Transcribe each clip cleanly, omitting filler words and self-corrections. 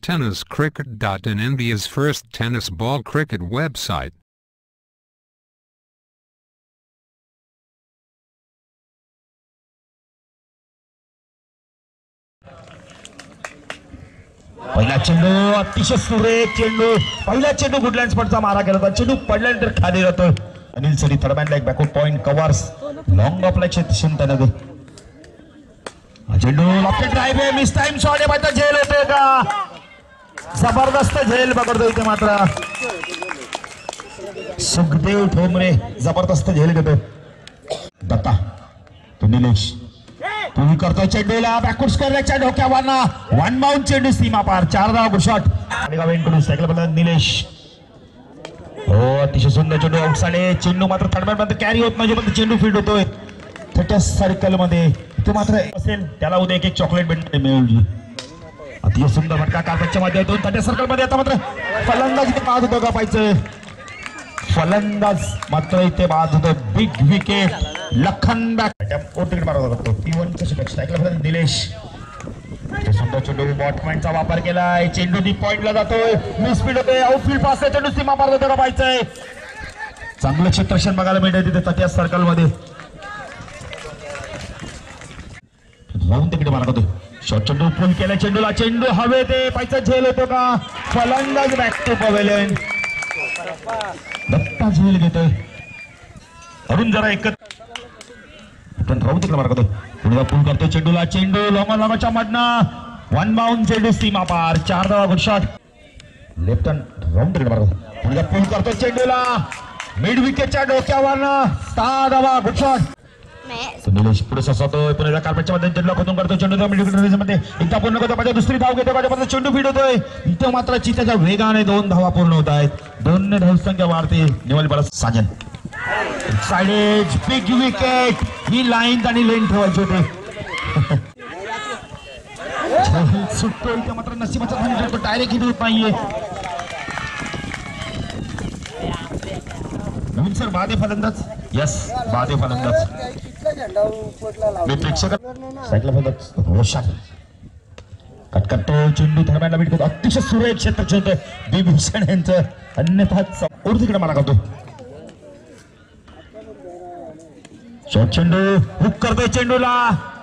TennisCricket.in, India's first tennis ball cricket website. पहिला चेंडू अतिशय सुरेख चेंडू. पहिला चेंडू गुडलँड स्पॉटचा मारा केला होता. चेंडू पडल्यानंतर खाली राहतोय. अनिल सरी third man like backward point covers long off like Chintan. चेंडू लॉफ्टेड ड्राइव्ह आहे. मिस टाइम शॉट आहे. मात्र झेल होते का? जबरदस्त झेल पकडतो इथे मात्र सुखदेव ठोंबरे. जबरदस्त झेल घेतो. दत्ता तो निलेश तुम्ही करतोय चेंडूला बॅकवर्ड स्क्वेअरच्या डोक्यावर वन बाउंड चेंडू सीमा पार. 4 धावा गुड शॉट. सायकल बदल निलेश. हो अतिशय सुंदर चेंडू आउटसाइड. चेंडू मात्र थर्ड मॅन मध्ये कॅरी होत नाही. पण चेंडू फील्ड होतोय छोट्या सर्कल मध्ये. तो मात्र असेल त्याला उद्या एक चॉकलेट भेट मिळेल. अतिशय सुंदर फटका कार्पेटच्या माध्यमातून छोट्या सर्कल मध्ये. आता मात्र फलंदाज इथे बाद होतो का पाहिजे. फलंदाज मात्र इथे बाद होतो. बिग विकेट लखन बॅक तिकीट मारत होता. P1 cycle Nilesh. सुंदर चेंडू बॉटमॅनचा वापर केलाय. चेंडू डी पॉइंटला जातोय. मिस स्पीड होते. आउटफील्ड पास चेंडू सीमा पार होतो का पाहिजे. चांगलं क्षेत्ररक्षण बघायला मिळतंय तिथे तट्या सर्कल मध्ये. राऊंड तिकीट मारत होते. शॉर्ट चेंडू पुल केला. चेंडूला चेंडू हवे ते पाहिजे. झेल होतो का? फलंदाज बॅक टू पवेलियन. दत्ता झेल घेतोय. अरुण जरा एकच राऊंड तिकडे मारत होतो. पुढे पूल करतो चेंडूला. चेंडू लॉंगच्या मधनं वन बाउंड चेंडू सीमा पार. 4 धावा good shot. Left hand round तिकडे मारत होतो. पुढे पूल करतो चेंडूला मिड विकेटच्या डोक्यावर 6 धावा गुड शॉट. निलेश पुढे ससावतोय. पुढे कार्पेटच्या मध्ये चेंडू खोदून करतो. चेंडू मिड विकेट मध्ये एकदा पूर्ण करतो. पाहिजे दुसरी धाव घेतो. पाहिजे चेंडू फीड होतोय. इथे मात्र चित्याच्या वेगाने 2 धावा पूर्ण होत आहेत. 2 ने धावसंख्या वाढते. निवल परत Sajan side edge big wicket. ही लाईन आणि लेन ठेवायची होते. सुटतो इथे मात्र नशिबाचा धन डायरेक्ट हिट होत नाहीये. नवीन सर बादे फलंदाज. यस बादे फलंदाज. प्रेक्षक सायकल फलंदाज रोशन कटकटतो. चेंडू थर्मॅनला बीट करतो. अतिशय सुरेख क्षेत्र होतं बिभूषण यांचं. अन्यथा तिकडे मारा करतो. शॉर्ट चेंडू हुक करतोय चेंडूला.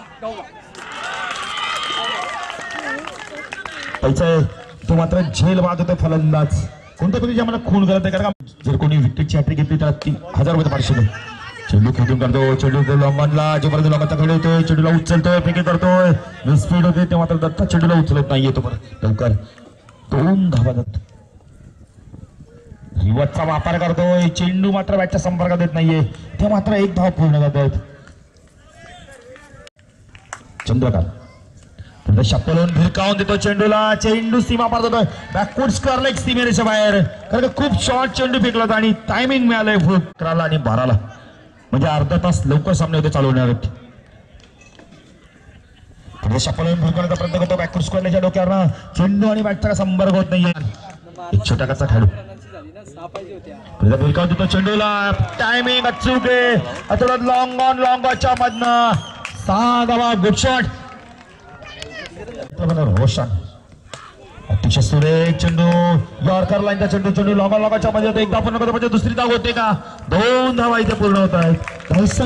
तो मात्र झेल बाद होतोय फलंदाज. कोणत्या पद्धतीने आम्हाला खून करत आहे. कारण जर कोणी विकेटची हॅट्रिक घेतली तर 1000 रुपये पारितोषिक. चेंडू खेळून करतो. चेंडू लॉंगॉनला जोपर्यंत लॉंगॉनचा खेळ होतोय. चेंडूला उचलतोय. फेकी करतोय. स्पीड होते ते मात्र दत्ता चेंडूला उचलत नाहीये. तो परत लवकर 2 धावा दत्त. रिवर्सचा वापर करतोय. चेंडू मात्र बॅटच्या संपर्कात येत नाहीये. ते मात्र 1 धाव पूर्ण करतोय. चंद्रकांत शप्पलून भिरकावून देतो चेंडूला. चेंडू सीमा पार जातोय. बॅकवर्ड स्क्वेअर लेग सीमेरेच्या बाहेर. कारण खूप शॉर्ट चेंडू फेकला आणि टायमिंग मिळालंय 11 आणि 12ला. म्हणजे अर्धा तास लवकर सामने होते चालू होणार आहेत. शप्पलून भिरकावण्याचा प्रयत्न करतो. बॅकवर्ड स्क्वेअर लेगच्या डोक्यावर चेंडू आणि बॅटचा संपर्क होत नाहीये. एक छोटा कसा खेळू भिरकावून देतो चेंडूला. टायमिंग अचूक आहे. आता लॉंगच्या मधनं 6 धावा गुड शॉट. रोशन अतिशय सुरेख चेंडू. यॉर्कर लाईनचा चेंडू. चेंडू लॉंगच्या मध्ये होतो. एकदा पूर्ण करतो. म्हणजे दुसरी धाव होते का? 2 धावा इथे पूर्ण होत आहेत.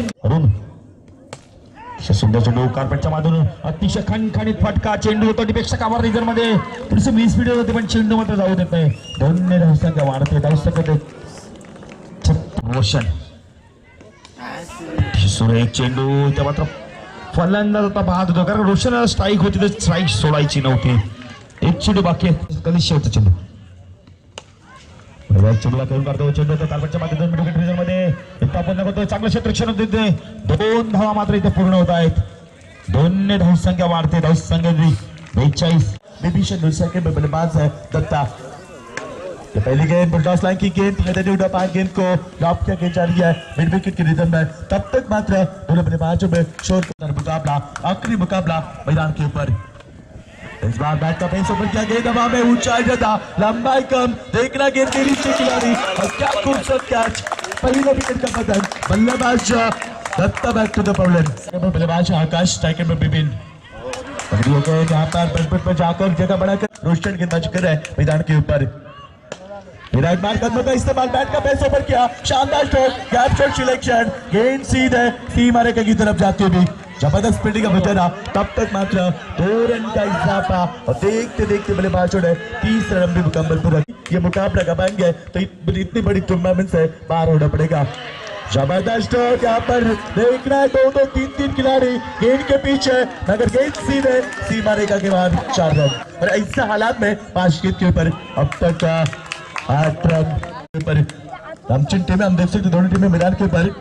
सुंदर चेंडू कार्पेटच्या माधून. अतिशय खणखणीत फटका. चेंडू होतो पेक्षा कावर रिझन मध्ये थोडीशी मिस स्पीड होते. पण चेंडू मात्र जाऊ देत नाही. 2 ने धावसंख्या वाढते. धावसंख्या रोशन सुरेख चेंडू. इथे मात्र फलंदाज आता बाद होतो. कारण रोशन स्ट्राईक होती तर स्ट्राईक सोडायची नव्हती. 1 चेंडू बाकी आहे. कधी शेवटचा चेंडू. चेंडूला खेळून करतो. चेंडू कार्पेटच्या माध्यमातून मध्ये एकदा पूर्ण करतो. चांगलं क्षेत्ररक्षण होते. 2 धावा मात्र इथे पूर्ण होत आहेत. 2 ने धावसंख्या वाढते. धावसंख्या 42. विभीषण बल्लेबाज है दत्ता. पहली गेंद बुलडॉग्स लाइन की गेंद गेंद को लॉब किया जा रही है मिड विकेट के रिदम में. तब तक मात्र दोनों बल्लेबाजों में शोर मुकाबला. आखिरी मुकाबला मैदान के ऊपर. इस बार बैट का पेस ऊपर किया. गेंद हवा में ऊंचाई ज्यादा लंबाई कम. देखना गेंद के नीचे खिलाड़ी और क्या खूबसूरत कैच. पहले विकेट का बदल. बल्लेबाज Datta back to the pavilion. बल्लेबाज आकाश. स्ट्राइकर में विपिन. यहाँ पर बजबट पर जाकर जगह बढ़ाकर रोशन गेंदबाजी कर रहा है मैदान के ऊपर। विराट मार कदमों का इस्तेमाल बैट का पैसों पर किया, शानदार शॉट, गैप शॉट सिलेक्शन, गेंद सीधे सीमा रेखा की तरफ जाते हुए जबरदस्त फील्डिंग का बचाना। तब तक मात्र 2 रन का इजाफा और देखते देखते बल्लेबाज छोड़े 30 रन भी मुकम्मल पूरा। ये मुकाबला का बन गए तो इतनी बड़ी टूर्नामेंट से बाहर होना पड़ेगा। जबरदस्त यहाँ पर देखना है 2-2 3-3 खिलाड़ी गेंद के पीछे, मगर गेंद सीधे सीमा रेखा के बाहर 4 रन। और ऐसे हालात में 5 गेंद के ऊपर अब तक 8 रन के ऊपर रामचंद टीम में हम देख सकते दोनों टीमें मैदान के ऊपर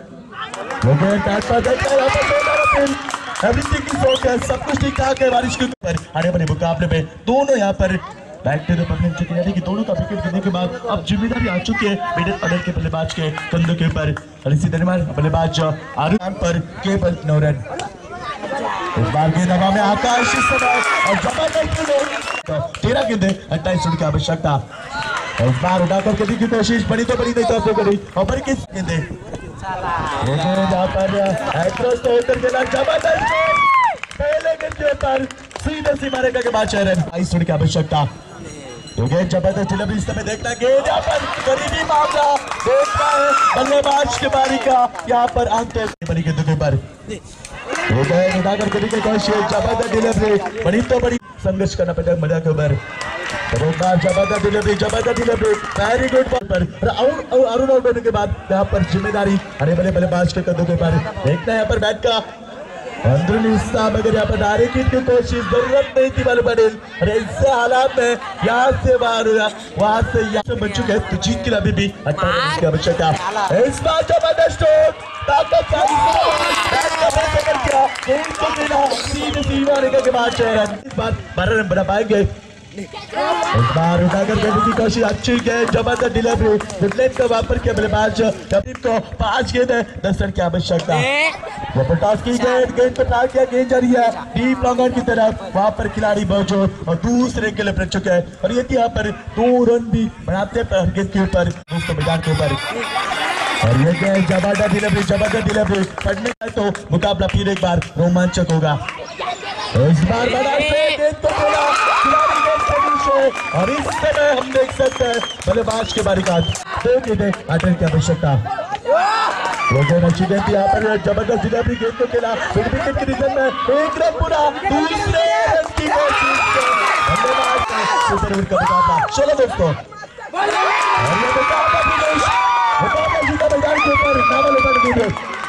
एवरीथिंग इज ओके, सब कुछ ठीक ठाक है। बारिश के ऊपर आने वाले मुकाबले में दोनों यहाँ पर बैटर पकड़ चुके हैं कि दोनों का विकेट गिरने के बाद अब जिम्मेदारी आ चुकी है मिडिल ऑर्डर के बल्लेबाज के कंधों के ऊपर। और इसी दरमियान बल्लेबाज आरुण पर केवल 9 रन। इस बार गेंद हवा में आकाश इस समय और जबरदस्त 13 गेंदें 28 रन की आवश्यकता। इस बार उठा करके की कोशिश बड़ी तो बड़ी नहीं तो आपको करी और बड़ी किस गेंदें जहाँ पर एड्रेस तो होकर गेला जबरदस्त पहले गेंद के ऊपर सीधे सीमा रेखा के बाद 6 रन 22 रन की आवश्यकता। तो गेंद जबरदस्त डिलीवरी इस समय देखना, गेंद यहाँ पर करीबी मामला देखना है बल्लेबाज के बारी का यहाँ पर आंतों बड़ी गेंदों के ऊपर उठाकर के कोशिश जबरदस्त डिलीवरी बड़ी तो बड़ी संघर्ष करना पड़ेगा मजा के ऊपर। जबरदस्त डिलीवरी वेरी गुड पर अरुण आउट होने के बाद यहाँ पर जिम्मेदारी हरे भले बल्लेबाज के कदों के ऊपर देखना है यहाँ पर बैट का अंदरूनी हिस्सा, मगर यहाँ पर डायरेक्ट हिट की कोशिश जरूरत नहीं थी वाले बड़े। अरे इससे हालात में यहाँ से बाहर हुआ वहां से यहाँ से बन चुके हैं तो जीत के लिए अभी भी 18 रन की आवश्यकता। इस बार जबरदस्त ताकत सीमा रेखा के बाद 6 रन। इस बार 12 रन बना पाएंगे। इस बार उठाकर करने की कोशिश अच्छी गेंद जबरदस्त डिलीवरी बुलेट का वापर किया बल्लेबाज को 5 गेंद है 10 रन की आवश्यकता। टॉस की गेंद पे ट्राई किया, गेंद जा रही है डीप लॉन्ग ऑन की तरफ, वहां पर खिलाड़ी मौजूद और दूसरे के लिए पड़ चुके हैं और ये यहाँ पर 2 रन भी बनाते हैं गेंद के ऊपर दोस्तों मैदान के ऊपर। और ये गेंद जबरदस्त डिलीवरी पड़ने का तो मुकाबला फिर एक बार रोमांचक होगा। इस बार बड़ा गेंद तो बोला और इस समय हम देख सकते हैं बल्लेबाज के बारी का 2 गेंदें 8 रन की आवश्यकता। अच्छी गेंद यहाँ पर जबरदस्त डिलीवरी गेंद को खेला विकेट के रिजल्ट में 1 रन पूरा, दूसरे रन की कोशिश का मुकाबला। चलो दोस्तों मुकाबला जीता मैदान के ऊपर